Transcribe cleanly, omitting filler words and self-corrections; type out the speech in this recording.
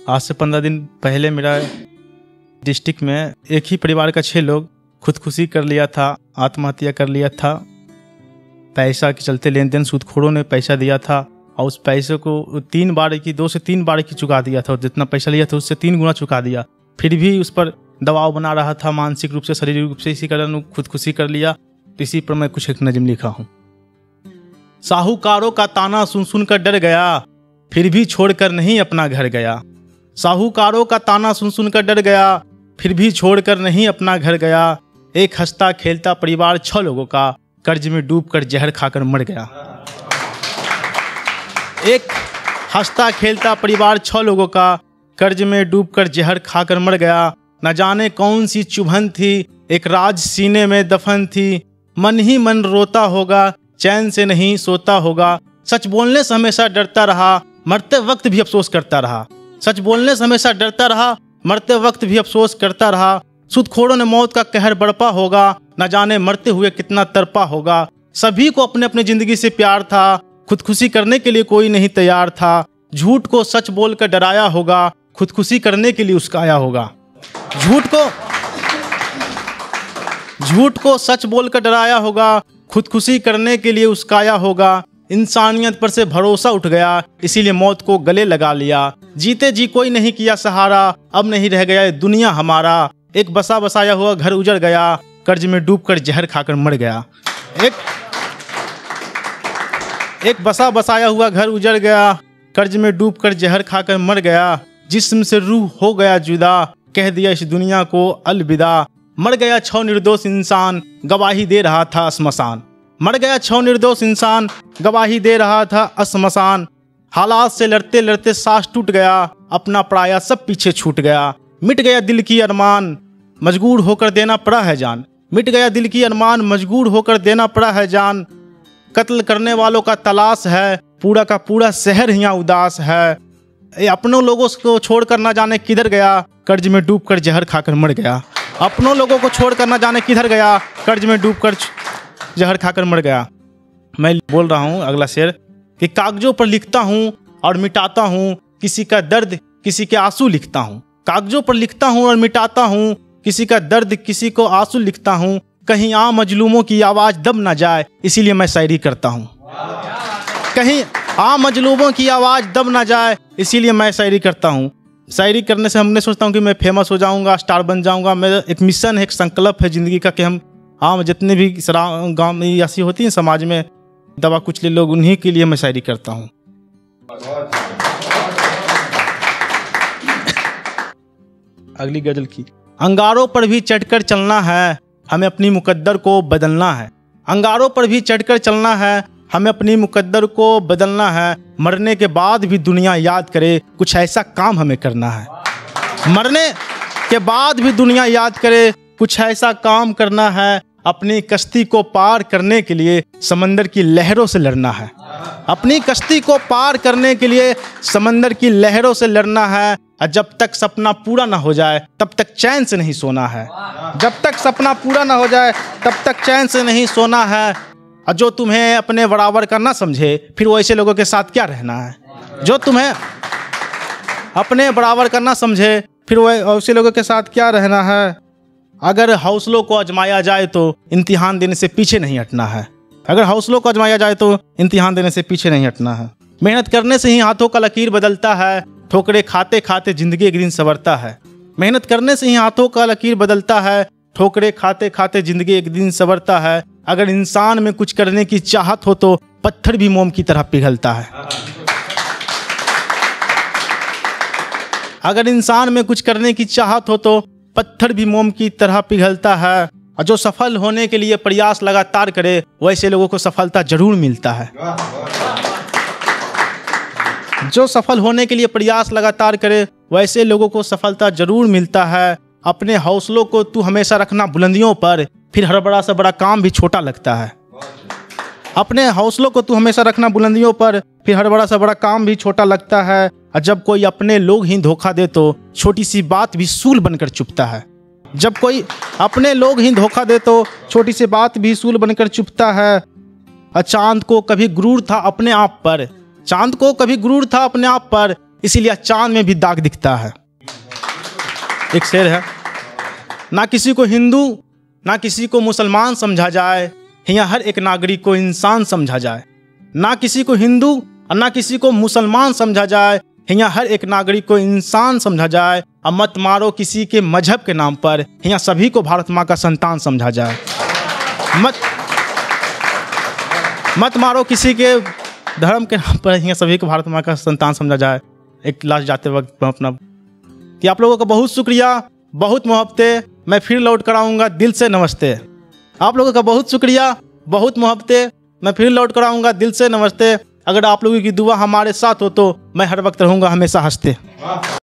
आज से 15 दिन पहले मेरा डिस्ट्रिक्ट में एक ही परिवार का 6 लोग खुदकुशी कर लिया था, आत्महत्या कर लिया था। पैसा के चलते लेन देन सूदखोरों ने पैसा दिया था और उस पैसे को 2 से 3 बार की चुका दिया था और जितना पैसा लिया था उससे 3 गुना चुका दिया। फिर भी उस पर दबाव बना रहा था, मानसिक रूप से, शारीरिक रूप से। इसी कारण खुदकुशी कर लिया। तो इसी पर मैं कुछ एक नज़म लिखा हूँ। साहूकारों का ताना सुन सुन कर डर गया, फिर भी छोड़कर नहीं अपना घर गया। साहूकारों का ताना सुन सुन कर डर गया, फिर भी छोड़कर नहीं अपना घर गया। एक हंसता खेलता परिवार 6 लोगों का कर्ज में डूबकर जहर खाकर मर गया। एक हंसता खेलता परिवार 6 लोगों का कर्ज में डूबकर जहर खाकर मर गया। न जाने कौन सी चुभन थी, एक राज सीने में दफन थी। मन ही मन रोता होगा, चैन से नहीं सोता होगा। सच बोलने से हमेशा डरता रहा, मरते वक्त भी अफसोस करता रहा। सच बोलने से हमेशा डरता रहा, मरते वक्त भी अफसोस करता रहा। सूदखोरों ने मौत का कहर बरपा होगा, न जाने मरते हुए कितना तरपा होगा। सभी को अपने अपने जिंदगी से प्यार था, खुदकुशी करने के लिए कोई नहीं तैयार था। झूठ को सच बोलकर डराया होगा, खुदकुशी करने के लिए उस्काया होगा। झूठ को सच बोलकर डराया होगा, खुदकुशी करने के लिए उस्काया होगा। इंसानियत पर से भरोसा उठ गया, इसीलिए मौत को गले लगा लिया। जीते जी कोई नहीं किया सहारा, अब नहीं रह गया ये दुनिया हमारा। एक बसा बसाया हुआ घर उजड़ गया, कर्ज में डूबकर जहर खाकर मर गया। एक बसा बसाया हुआ घर उजड़ गया, कर्ज में डूबकर जहर खाकर मर गया। जिस्म से रूह हो गया जुदा, कह दिया इस दुनिया को अलविदा। मर गया 6 निर्दोष इंसान, गवाही दे रहा था श्मशान। मर गया 6 निर्दोष इंसान, गवाही दे रहा था श्मशान। हालात से लड़ते लड़ते सांस टूट गया, अपना पराया सब पीछे छूट गया। मिट गया दिल की अरमान, मजबूर होकर देना पड़ा है जान। मिट गया दिल की अरमान, मजबूर होकर देना पड़ा है जान। कत्ल करने वालों का तलाश है, पूरा का पूरा शहर यहाँ उदास है। अपनों लोगों को छोड़कर ना जाने किधर गया, कर्ज में डूबकर जहर खाकर मर गया। अपनों लोगों को छोड़कर ना जाने किधर गया, कर्ज में डूबकर जहर खाकर मर गया। मैं बोल रहा हूँ अगला शेर कि कागजों पर लिखता हूँ और मिटाता हूँ, किसी का दर्द किसी के आंसू लिखता हूँ। कागजों पर लिखता हूँ और मिटाता हूँ, किसी का दर्द किसी को आंसू लिखता हूँ। कहीं आम मजलूमों की आवाज़ दब ना जाए, इसीलिए मैं शायरी करता हूँ। कहीं आम मजलूमों की आवाज़ दब ना जाए, इसीलिए मैं शायरी करता हूँ। शायरी करने से हमने सोचता हूँ कि मैं फेमस हो जाऊँगा, स्टार बन जाऊँगा। मेरा एक मिशन है, एक संकल्प है ज़िंदगी का कि हम आम जितने भी गाँव में ऐसी होती हैं समाज में दबा कुचले लोग, उन्हीं के लिए मैं शायरी करता हूँ। अगली गजल की। अंगारों पर भी चढ़कर चलना है, हमें अपनी मुकद्दर को बदलना है। अंगारों पर भी चढ़कर चलना है, हमें अपनी मुकद्दर को बदलना है। मरने के बाद भी दुनिया याद करे, कुछ ऐसा काम हमें करना है। मरने के बाद भी दुनिया याद करे, कुछ ऐसा काम करना है। अपनी कश्ती को पार करने के लिए समंदर की लहरों से लड़ना है। अपनी कश्ती को पार करने के लिए समंदर की लहरों से लड़ना है। और जब तक सपना पूरा ना हो जाए तब तक चैन से नहीं सोना है। जब तक सपना पूरा ना हो जाए तब तक चैन से नहीं सोना है। और जो तुम्हें अपने बराबर का ना समझे, फिर वो ऐसे लोगों के साथ क्या रहना है। जो तुम्हें अपने बराबर का ना समझे, फिर वो ऐसे लोगों के साथ क्या रहना है। अगर हौसलों को आजमाया जाए तो इम्तिहान देने से पीछे नहीं हटना है। अगर हौसलों को आजमाया जाए तो इम्तिहान देने से पीछे नहीं हटना है। मेहनत करने से ही हाथों का लकीर बदलता है, ठोकरे खाते खाते जिंदगी एक दिन संवरता है। मेहनत करने से ही हाथों का लकीर बदलता है, ठोकरे खाते खाते जिंदगी एक दिन संवरता है। अगर इंसान में कुछ करने की चाहत हो तो पत्थर भी मोम की तरह पिघलता है। अगर इंसान में कुछ करने की चाहत हो तो पत्थर भी मोम की तरह पिघलता है। और जो सफल होने के लिए प्रयास लगातार करे, वैसे लोगों को सफलता जरूर मिलता है। जो सफल होने के लिए प्रयास लगातार करे, वैसे लोगों को सफलता जरूर मिलता है। अपने हौसलों को तू हमेशा रखना बुलंदियों पर, फिर हर बड़ा सा बड़ा काम भी छोटा लगता है। अपने हौसलों को तू हमेशा रखना बुलंदियों पर, फिर हर बड़ा सा बड़ा काम भी छोटा लगता है। और जब कोई अपने लोग ही धोखा दे तो छोटी सी बात भी सूल बनकर चुभता है। जब कोई अपने लोग ही धोखा दे तो छोटी सी बात भी सूल बनकर चुभता है। और चांद को कभी गुरूर था अपने आप पर, चांद को कभी गुरूर था अपने आप पर, इसीलिए चांद में भी दाग दिखता है। एक शेर है, ना किसी को हिंदू ना किसी को मुसलमान समझा जाए, यहाँ हर एक नागरिक को इंसान समझा जाए। ना किसी को हिंदू और ना किसी को मुसलमान समझा जाए, यहाँ हर एक नागरिक को इंसान समझा जाए। और मत मारो किसी के मजहब के नाम पर, यहाँ सभी को भारत माँ का संतान समझा जाए। मत मारो किसी के धर्म के नाम पर, यहाँ सभी को भारत माँ का संतान समझा जाए। एक लास्ट जाते वक्त अपना कि आप लोगों का बहुत शुक्रिया, बहुत मोहब्बतें, मैं फिर लौट कर आऊँगा, दिल से नमस्ते। आप लोगों का बहुत शुक्रिया, बहुत मोहब्बतें, मैं फिर लौट कर आऊँगा, दिल से नमस्ते। अगर आप लोगों की दुआ हमारे साथ हो तो मैं हर वक्त रहूँगा हमेशा हंसते।